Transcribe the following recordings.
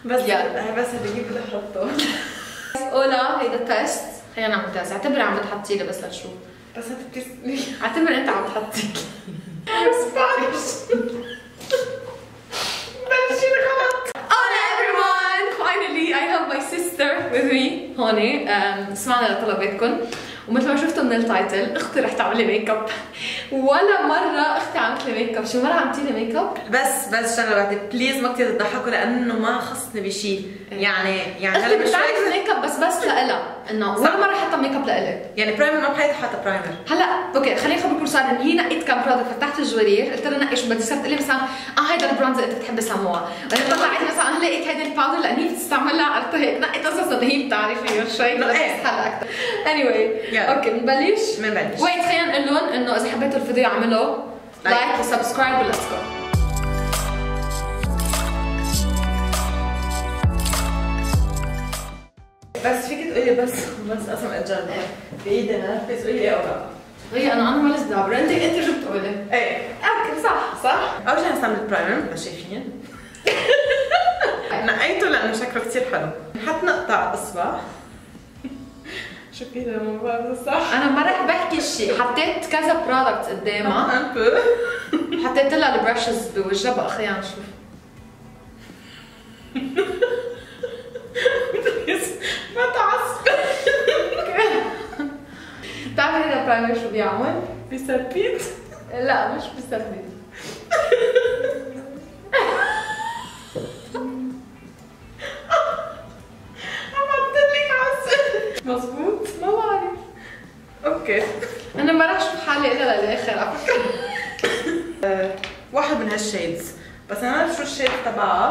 بس بس هديك بدي احطه. اولا هيدا تيست، خلينا نعمل تيست. اعتبري عم بتحطي لي بس لتشوف. بس انت بتسألي. اعتبر انت عم تحطي لي. سبانش. بلشي غلط. Hola everyone! Finally I have my sister with me هون. سمعنا لطلباتكم ومثل ما شفتوا من التايتل اختي رح تعمل لي ميك اب. ولا مره اختي عملت لي ميك اب. شو مره عملتي لي ميك اب؟ بس شغله واحده بليز ما كثير تضحكوا لانه ما خصني بشيء. يعني اختي بتعمل ميك اب بس لإلها، انه ولا مره حتى ميك اب لإلي. يعني برايمر ما بحياتي حاطه برايمر. هلا اوكي خليني اخبركم صار ان هي نقيت كم برودكت. فتحت الجوارير قلت لها نقي شو بدي. صارت تقول لي مثلا هيدا البرونز اللي انت بتحبي سموها. بعدين طلعت مثلا انا لقيت هيدي الباودر لان هي بتستعملها. قلت هيك نقيت اساسا ان هي بتعرفي شوي هلا اكثر. anyway اوكي بنبلش. ويت خلينا نقول لهم انه اذا حبيتوا الفيديو اعملوا لايك وسبسكرايب وليتس جو. بس فيك تقولي بس اصلا اجرب بايدي انا بس تقولي ايه او لا. هي انا ماليش دعوه. انت شو بتقولي؟ ايه اوكي صح. اول شيء هنستعمل البرايمر بس شايفين نقيته لانه شكله كثير حلو. نحط نقطه على الاصبع. شو كده ما بعرف صح. انا ما رح بحكي شيء. حطيت كذا برودكت قدامها. حطيت لها البرشز بوجهها. بقى خلينا نشوف. ما تعصبي. بتعرفي هذا البرايمر شو بيعمل؟ بيثبت؟ لا مش بيثبت. عملتلك عسل. مظبوط؟ ما بعرف. اوكي. انا ما رح اشوف حالي الا للاخر على فكره. واحد من هالشيدز بس انا بعرف شو الشيد تبعها.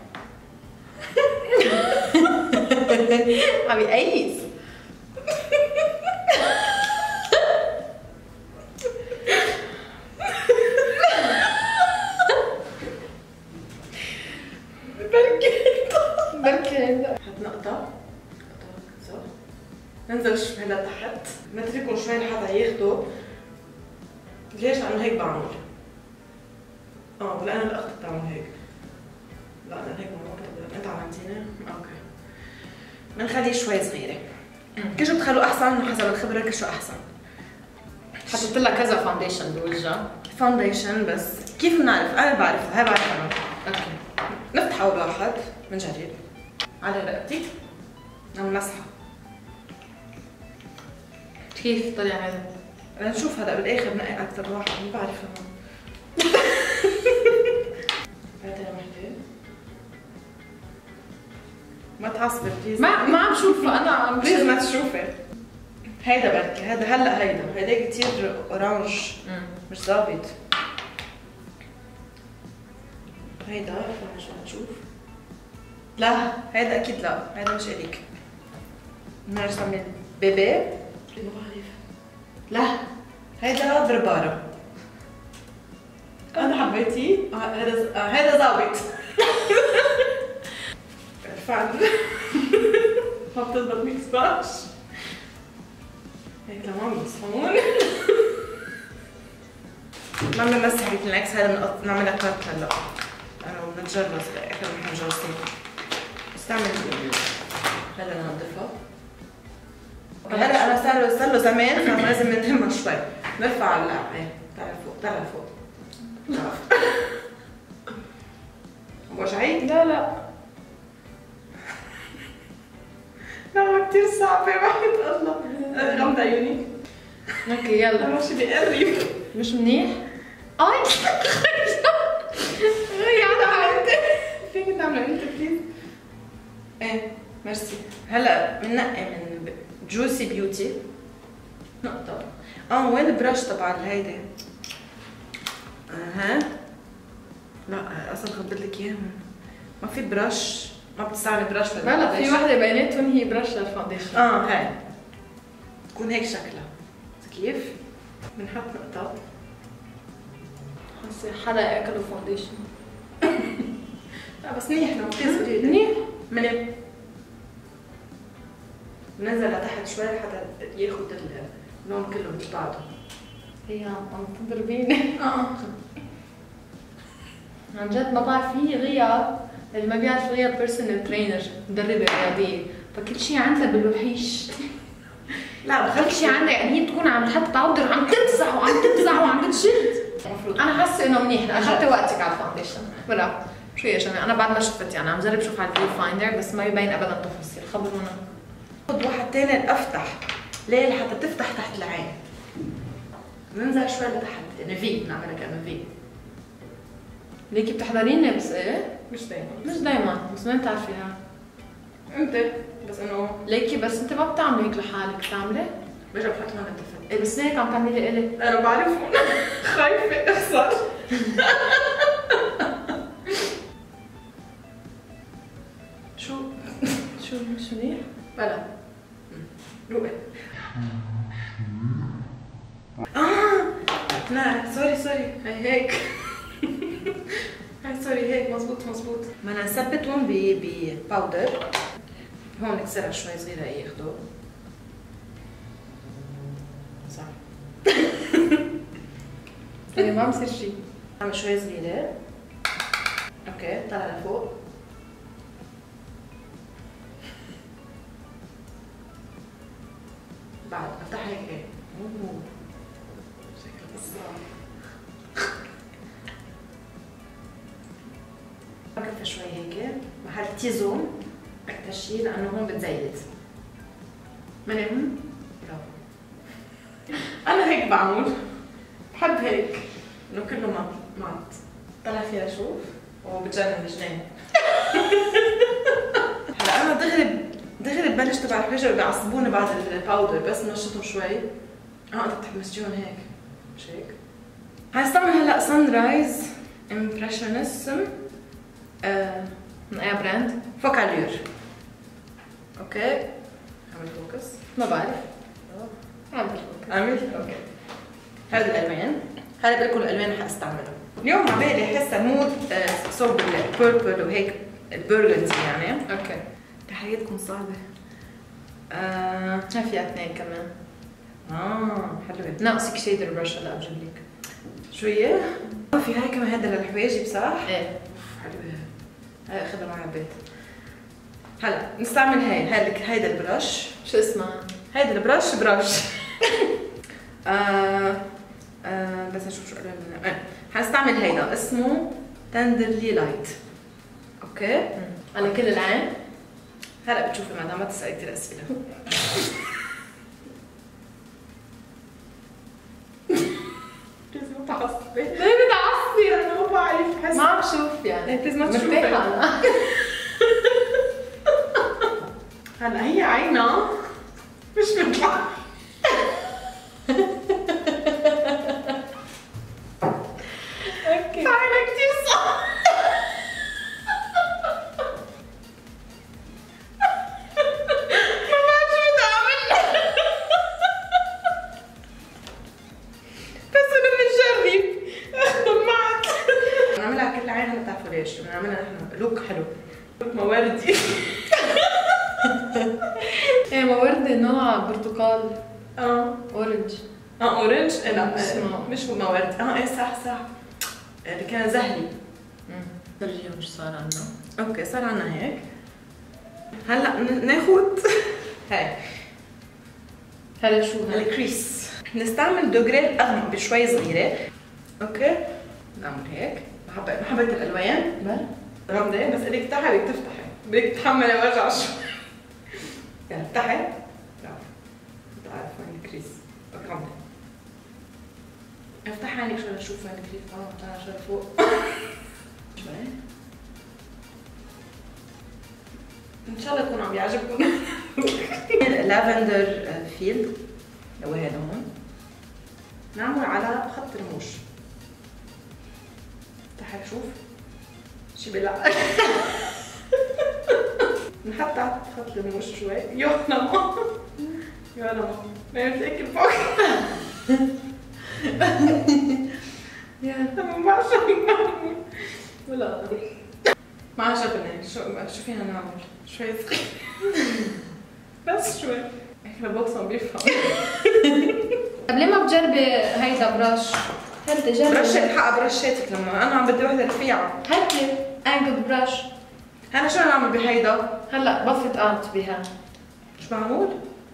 عم يقيس. بركي حط نقطة صح؟ ننزل شوي لتحت، نتركهم شوي لحتى ياخدوا. ليش؟ لأنه هيك بعمل. لأنه الأخت بتعمل هيك. لا أنا هيك ما بقدر. أنت عملتيني؟ أوكي. بنخليه شوي صغيرة. كل شو بتخلوه أحسن حسب الخبرة كل شو أحسن. حطيت لها كذا فاونديشن بوجهها. فاونديشن بس كيف بنعرف؟ أنا بعرفها، هاي بعرفها أنا. اوكي. نفتحه بواحد بنجرب. على رقبتي نعمل مسحة. كيف طلع هذا؟ نشوف هلا بالاخر بنقي اكثر واحد. ما بعرف انا. بعدين وحده ما تعصبي بليز. ما عم شوفها انا. عم بليز ما تشوفي. هيدا بركي هذا هلا هيدا كثير اورانج مش ظابط. هيدا شو نشوف. لا هيدا اكيد لا، هيدا مش الك. بنرسم بيبي. ما بعرف. لا هيدا بربارة. أنا حبيتيه؟ هيدا ظابط. فعلا ما بتضبط ميكس باش. هيك تمام بس هون. ما بنمسح بالكلينكس. هيدا بنعملها كات هلا. أنا بنتجرس بالآخر نحن مجرسين. استعمل هلا ننظفها. هلا انا صار له زمان فلازم ننهمها شوي. نرفع ايه طلع فوق. وجعي؟ لا لا كثير صعبة وحيد الله. غمض عيوني. اوكي يلا. ماشي بيقرب. مش منيح؟ اي يا عملتي. فيك تعملي انت بليز؟ ايه ميرسي. هلا بننقي من جوسي بيوتي نقطة. وين البرش تبع الهيدي؟ لا اصلا خبرت لك اياهم. ما في برش. ما بتستعمل برش لا في وحدة بيناتهم هي برش للفاونديشن. هاي تكون هيك شكلها. كيف؟ بنحط نقطة. حسي حدا اكلوا فاونديشن. لا بس منيح لو بتزبطي. منيح. بننزل لتحت شوي حتى ياخذ اللون كله مش بعضه. هي عم تضربيني. عن جد ما بعرف في غياب اللي ما بيعرف غير بيرسونال ترينر مدربه رياضيه، فكل شيء عندها بالوحيش. لا كل شيء عندها يعني هي تكون عم تحط باودر وعم تمزح وعم بتشد. انا حاسه انه منيح، اخذت وقتك على الفاونديشن. برافو. شو يا جماعه انا بعد ما شفت يعني عم جرب شوف على الفيو فايندر بس ما يبين ابدا تفاصيل. خبرونا. خذ واحد ثاني الافتح. ليه؟ لحتى تفتح تحت العين. ننزل شوي لتحت يعني في بنعملها كانه في. ليكي بتحضريني بس ايه؟ مش دايما بس ما بتعرفيها. انت بس انه ليكي بس انت ما بتعملي هيك لحالك، بتعملي؟ برجع بحط لهم التفل. ايه بس هيك عم تعملي لي الي. انا بعرفهم. خايفه اخسر. شو منيح؟ بلا روقي. لا سوري هاي هيك. هاي سوري هيك مزبوط. بدنا نثبتهم بباودر. هون نكسرها شوي صغيره ياخذوا. صح. يعني ما بصير شيء. نعمل شوي صغيره. اوكي طلع لفوق. بعد افتح هيك. بكفي شوي هيك محل تيزون اكثر شيء لانه هون بتزيد. ماني برافو. انا هيك بعمل. بحب هيك انه كله مات. طلع فيها شوف وبتجنن جنان. هلا انا دغري ببلش تبع الحجر بيعصبوني بعد الباودر بس نشطهم شوي. انت بتحمسجيهم هيك مش هيك؟ حنستعمل هلا سان رايز امبريشنزم من اي براند؟ فوكالير. اوكي عمل فوكس. ما بعرف. عمل اوكي. هذا الالوان. هذا بقول لكم الالوان اللي حاستعملها. اليوم على بالي احسها مود صوب البيربل وهيك البرغندي يعني. اوكي. تحياتكم صعبة. ها في اثنين كمان. حلوة. ناقصك شيدر برش هلا بجيب لك. شوية؟ في هاي كمان هذا للحواجب صح؟ ايه. حلوة. هاي اخذها معي على البيت. هلا نستعمل هيدا البرش. شو اسمها؟ هيدا البرش بس نشوف شو قريب. حنستعمل هيدا اسمه تندرلي لايت. اوكي؟ على كل العين؟ هلا بتشوفي مدام ما تسألي كثير اسئله. لازم تعصبي. ليه بتعصبي؟ انا ما بعرف حس. ما عم شوف يعني. لازم ما تشوفي. مرتاحة هلا هي عينها مش بتطلع. اوكي. عينها كثير صعبة. بنعملها نحن لوك حلو. لوك مواردي. ايه مواردي نوع برتقال. اورنج. اورنج؟ لا مش هو موارد. ايه صح اللي كان زهري. اليوم ايش صار عنا؟ اوكي صار عنا هيك. هلا ناخذ هاي. هلا شو هاي؟ الكريس. نستعمل دوغري اغمق بشوي صغيره. اوكي نعمل هيك. محبة الالوان بل غمضة بس بدك تفتحي بدك تفتحي بدك تتحملي وجع شوي. يعني افتحي. لا بتعرف وين الكريس. غمضة. افتحي عينك شوي لشوف وين الكريس. طلع شوي فوق. شوي. ان شاء الله يكون عم يعجبكم. لافندر فيلد اللي هو هذا هون. نعمل على خط رموش. تعال شوف شي بلع. نحط تحت خط رموش شوي. يا نما ما يمسك فوق. يا ما بعرف ولا ما عجبني. شو فينا نعمل؟ شوي صغير. بس شوي هيك البوكس عم بيفهم. طب ليه ما بتجربي هيدا برش؟ هاتي جربي. برشة الحق برشاتك لما انا عم بدي وحده رفيعه. هاتي انجل برش. انا شو نعمل بهيدا؟ هلا بفت اوت بها. مش معمول؟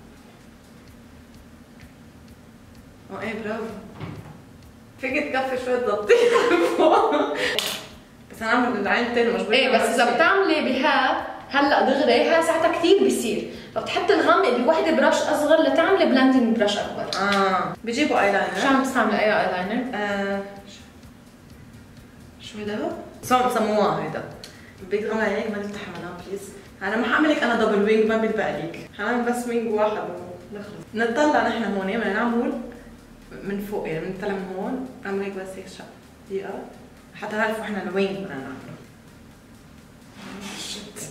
ايه برافو. فيك تكفي شوية ضبطيها فوق. بس انا عامل العين الثاني مش ايه بس اذا بتعملي بها هلا دغري هاي ساعتها كثير بيصير، فبتحطي الغامق بوحده براش اصغر لتعملي بلندنج براش اكبر. بيجيبوا ايلاينر. شو عم تستعملي اي ايلاينر؟ شو هيدا؟ سموها هيدا. بدك تعملي هيك ما تفتحي منها بليز. انا ما حعملك انا دبل وينج ما بيتبقى لك، حنعمل بس وينج واحد ونخلص. نطلع نحن هون بدنا نعمل من فوق يعني بنطلع من هون نعمل هيك بس هيك دقيقة حتى نعرف احنا الوينج بدنا نعمله. شت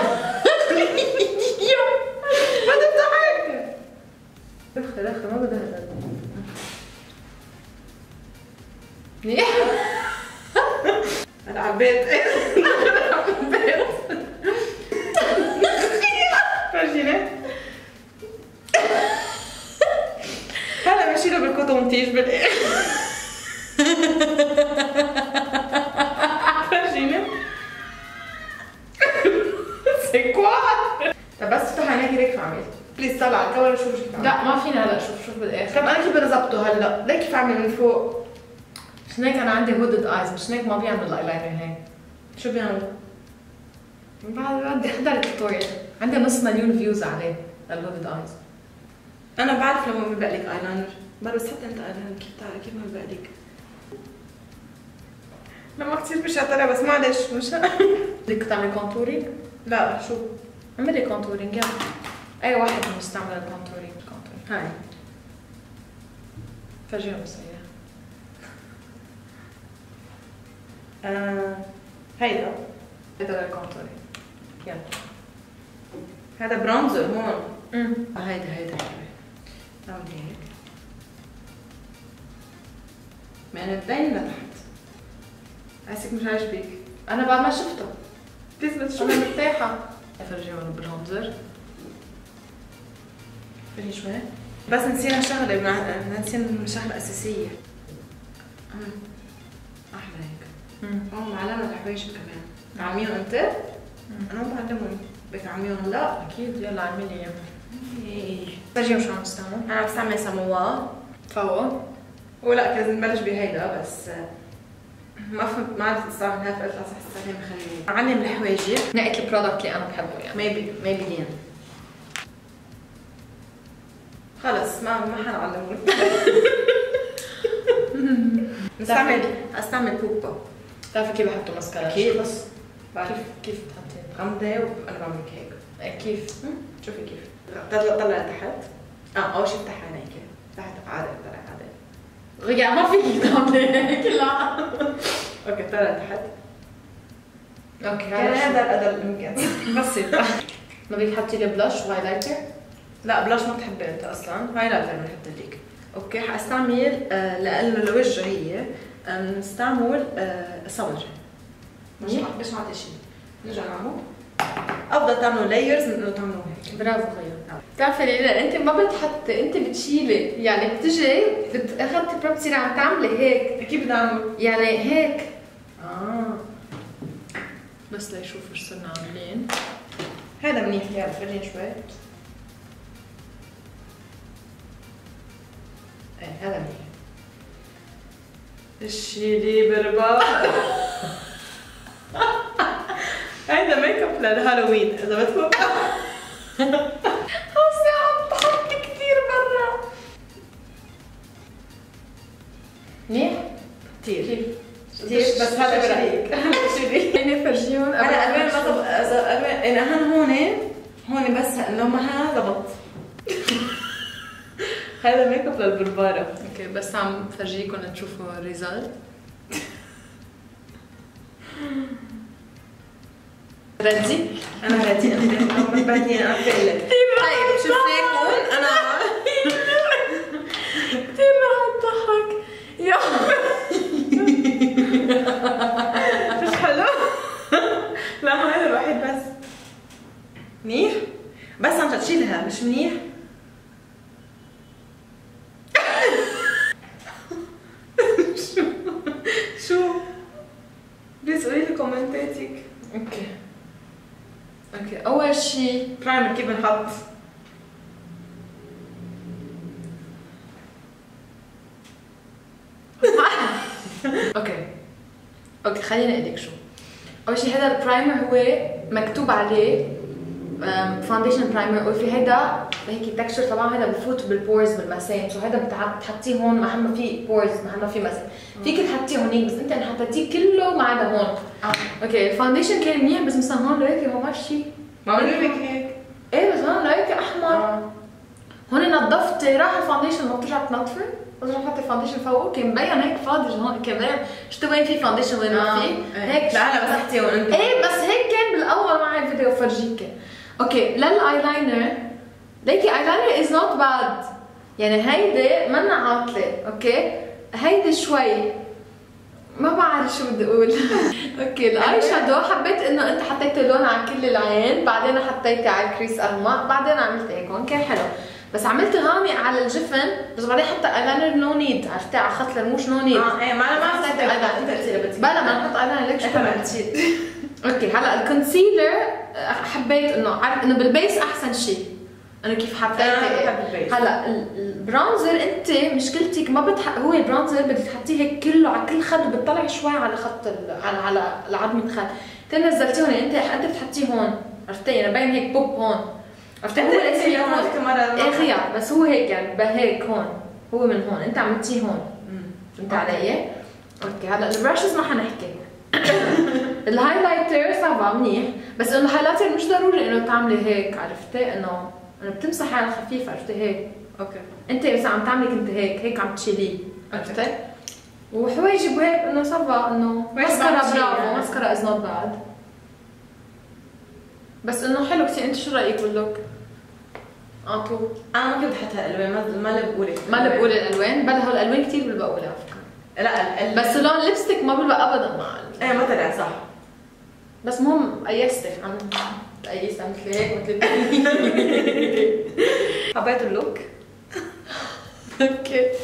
ما تفتحي. دخل ما بدها هذا. انا عبيت عبيت فرجيني. هلا بشيله بالكوتون تيج بالاخر. فرجيني. سي كوا؟ طب بس افتح عينيك هيك عملت. بليز طلع على الكاميرا شوف شو لا ما فينا هلا شوف بالاخر. طب انا كيف بدي اظبطه هلا؟ ليك كيف اعمل من فوق؟ مشان هيك انا عندي هودد ايز، مشان هيك ما بيعمل الايلاينر هيك. شو بيعمل؟ بدي احضر التوتوريال، عندي نص مليون فيوز عليه للهودد ايز. انا بعرف لما بيبقى لك ايلاينر، بس حتى انت ايلاينر كيف ما بيبقى لك؟ لما كثير بشاطرة بس معلش مش بدك تعملي كونتورينج؟ لا شو؟ اعملي كونتورينج يلا. اي واحد مستعمل الكونتورينج هاي فرجيهم بس اياها. هيدا للكونتورينج يلا. هذا برونزر هون. هيدا نعمل هيك يعني تبين لتحت. حاسك مش عاجبك. انا بعد ما شفته بس شو انا مرتاحه. فرجيهم البرونزر. فرجي شوي. بس نسينا شغله، نسينا شغله اساسيه. احلى هيك. معلمه الحوايج كمان. تعلميهم انت؟ انا ما بعلمهم. بدك تعلميهم هلا؟ اكيد يلا اعملي اياهم. ايه فرجيهم شو عم تستعمل. انا بستعمل سمواه فوق ولا لازم نبلش بهيدا بس ما فهمت ما عرفت استعملها فقلت لا صح استخدم خليني اعلم الحواجب. نقيت البرودكت اللي انا بحبه يعني. ميبي دين خلص ما حنعلمه. استعمل بوبا. بتعرفي كيف بحطوا ماسكارا؟ اكيد بس كيف بتحطي؟ غمضة وانا بعمل هيك. كيف؟ شوفي كيف طلع لتحت. اول شيء افتح عينيك تحت عادي طلع عادي. يعني ما فيك تعملي هيك لا. اوكي طلع تحت. اوكي هذا الامكان بس ما بدك تحطي لي بلاش وهايلايتر؟ لا بلاش ما بتحبي انت اصلا. هايلايتر بنحط لك. اوكي حاستعمل لانه الوجه هي نستعمل صبر. مش ما عندي شيء. نرجع نعمل. افضل تعملوا لايرز من انه تعملوا هيك. برافو غير. بتعرفي ليلى انت ما بتحطي، انت بتشيلي يعني بتجي اخذتي برا بتصيري عم تعملي هيك. كيف بدنا نعمل؟ يعني هيك. بس ليشوفوا ايش صرنا عاملين. هذا منيح. يلا فرجيني شوي. ايه هذا منيح. شيلي بربا. هيدا ميك اب للهالوين اذا بدكم. حاسه عم تحطي كثير برا. منيح؟ كثير بس هذا برايك. يعني فرجيهم. انا الوان ما ضبط. انا هون بس لو ما ضبط. هذا ميك اب للبرباره. اوكي بس عم فرجيكم تشوفوا الريزلت. ردي؟ انا ردي. انا بعدين انا فعلا. طيب شفتيكم انا كثير رح اضحك. يا مش حلو؟ لا هذا الوحيد بس منيح. بس عم تشيلها مش منيح. شو بس قولي لي كومنتاتك. اوكي اوكي اول شيء برايمر كيف بنحط؟ اوكي خليني اقول لك شو. اول شيء هذا البرايمر هو مكتوب عليه فاونديشن برايمر، وفي هيدا هيك تكستشر تبعه، هيدا بفوت بالبورز بالمسام، سو هيدا بتحطيه هون محل ما في بورز، محل ما في مسام، فيك تحطيه هونيك، بس انت حطيتيه كله ما عدا هون. اوكي الفاونديشن كان منيح، بس مثلا هون لقيتي هو ماشي، ما عملت لك هيك؟ ايه بس هون لقيتي احمر. هون نظفتي، راح الفاونديشن ما بترجع تنظفي، بس رح احط الفاونديشن فوقه، كان مبين هيك فاضي هون، كان مبين شفتوا وين في فاونديشن وين ما في، هيك لا انا بس حطيه وانت ايه بس هيك كان بالاول معي الفيديو فرجيك. اوكي للايلاينر، ليكي ايلاينر از نوت باد، يعني هيدي منا عاطله، اوكي هيدي شوي ما بعرف شو بدي اقول. اوكي الاي شادو حبيت انه انت حطيتي لون على كل العين، بعدين حطيتي على الكريس اغمق، بعدين عملت هيك هون كان حلو، بس عملت غامق على الجفن، بس بعدين حتى ايلاينر نو نيد، عرفتي على خط الرموش نو نيد. ايه ما انا ما حطيت ايلاينر، انت قلتي لي بدي بلا ما نحط ايلاينر لك شو عملتي. اوكي هلا الكونسيلر حبيت انه عارف انه بالبيس احسن شيء، انه كيف حطيتي. هلا البرونزر انت مشكلتك ما هو البرونزر بدك تحطيه هيك كله على كل خد، وبتطلعي شوي على خط على عظمه خد، نزلتيه هون انت بتحطيه هون، عرفتي يعني باين هيك بوب هون، عرفتي هو لازم يكون ايه خيار، بس هو هيك يعني بهيك هون، هو من هون انت عملتيه هون، فهمت علي؟ اوكي هلا البراشز ما حنحكي. الهايلايتر صعبة منيح، بس انه الهايلايتر مش ضروري انه تعملي هيك، عرفتي انه بتمسحي على الخفيف، عرفتي هيك. اوكي انت مثلا عم تعملي كنت هيك عم تشيليه، عرفتي؟ وحواجب وهيك انه صعبة، انه ماسكارا برافو، ماسكارا از نوت باد، بس انه حلو كثير. انت شو رايك باللوك؟ طول انا ما كنت حاطها الالوان، ما اللي بقولك بقول الالوان، بلا هول الالوان كثير بلبقوا لي على فكرة. لا بس لون الليبستيك ما بلبق ابدا مع ايه ما طلع صح، بس مهم قيستك، عم تقيس عملت لي هيك مثل حبيت اللوك؟ اوكي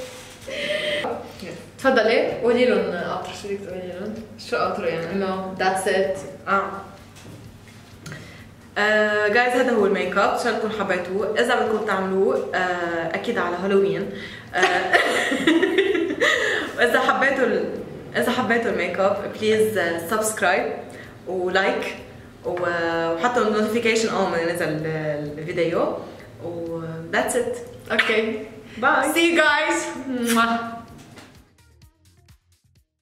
تفضلي قولي لهم قطر، شو بدك تقولي لهم؟ شو قطروا يعني؟ انه ذاتس ات. جايز هذا هو الميك اب، ان شاء الله تكونوا حبيتوه. اذا بدكم تعملوه اكيد على هالوين. واذا حبيتوا الميك اب بليز سبسكرايب ولايك وحطوا النوتيفيكيشن اول ما نزل الفيديو، و that's it. اوكي باي. see you guys.